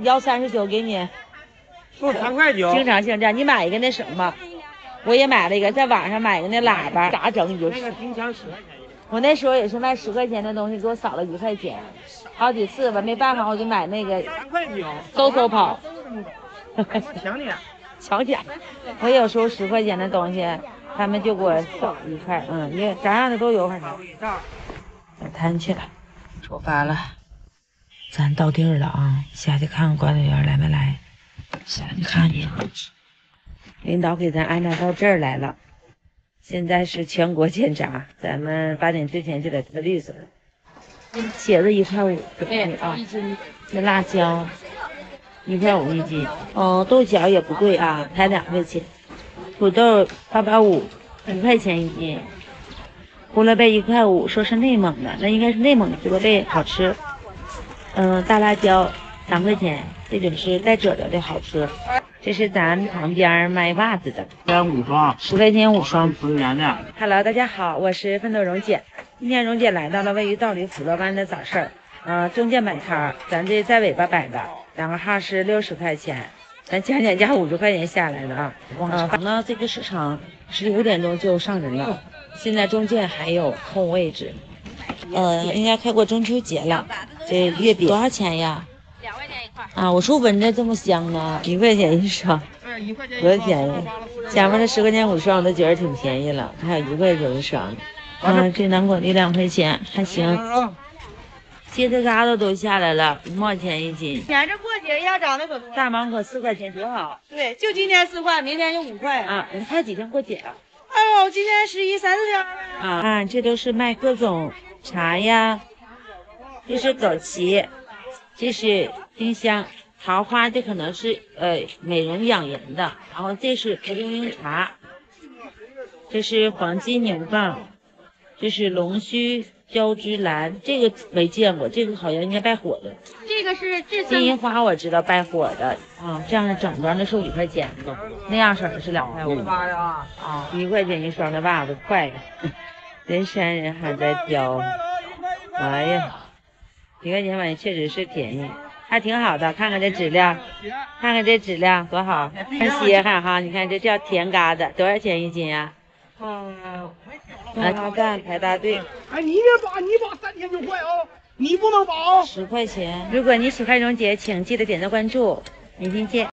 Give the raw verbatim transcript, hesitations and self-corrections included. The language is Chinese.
要三十九给你， 就三块九。 经常性这样，你买一个那什么，我也买了一个，在网上买一个那喇叭，咋整你就。 那个冰箱十块钱。 我那时候也是卖十块钱的东西，给我少了一块钱，好几次吧，没办法，我就买那个三块九， 嗖嗖跑。 强点， 强点。我有时候十块钱的东西，他们就给我少一块，嗯，因为咋样的都有，反正。小摊去了，出发了，咱到地儿了啊，下去看看管理员来没来，下去看去。领导给咱安排到这儿来了，现在是全国检查，咱们八点之前就得特绿色。茄子一块五，对啊，那辣椒一块五一斤，哦，豆角也不贵啊，才两块钱。土豆八八五，五块钱一斤。胡萝卜一块五，说是内蒙的，那应该是内蒙的胡萝卜好吃。嗯、呃，大辣椒两块钱，这种是带褶褶的好吃。这是咱旁边卖袜子的， 三五双， 十块钱五双。 十元的。 Hello， 大家好，我是奋斗蓉姐。今天蓉姐来到了位于道里辅乐湾的早市，呃，中间摆摊，咱这在尾巴摆的，两个号是六十块钱，咱讲讲价五十块钱下来的啊。呃，反正这个市场十五点钟就上人了，现在中间还有空位置。呃，应该开过中秋节了。这月饼多少钱呀？ 两块钱一块。 啊，我说闻着这么香呢，一块钱一双， 嗯，一块钱一多便宜。前面的十块钱五双我都觉得挺便宜了，还有一块九一双。啊，这南果梨两块钱，还行。茄子疙瘩都下来了，五毛钱一斤。 前这过节一下涨得可多。 大芒果四块钱，多好。 对，就今天四块，明天就五块。 啊，你还几天过节啊？ 哎呦，今天十一三四天了。 啊啊，这都是卖各种茶呀，这是枸杞，这是丁香，桃花这可能是呃美容养颜的，然后这是蒲公英茶，这是黄金牛蒡，这是龙须胶芝兰，这个没见过，这个好像应该败火的。 这个是至金银花我知道败火的啊，这样的整装的是五块钱的，那样式的是两块五。啊，一块钱一双的袜子，快呀！人山人海在挑，哎呀，一块钱买确实是便宜，还挺好的。看看这质量，看看这质量多好，很稀罕哈。你看这叫甜疙瘩，多少钱一斤啊？ 嗯， 啊，鸡蛋排大队。 哎，你别拔，你拔三天就坏哦，你不能拔哦。 十块钱。如果你喜欢蓉姐，请记得点赞关注，明天见。